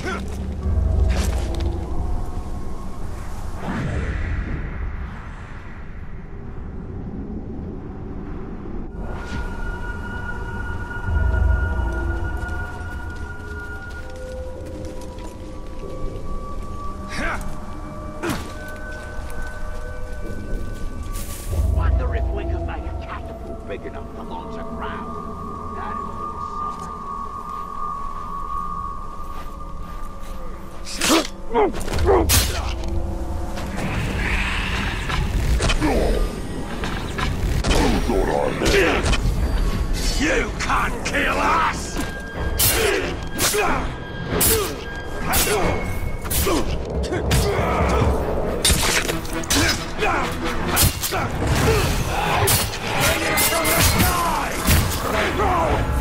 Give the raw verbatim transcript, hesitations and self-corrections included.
Wonder if we could make a catapult big enough to launch a crowd. That'd be You can't kill us! Bring it from the sky!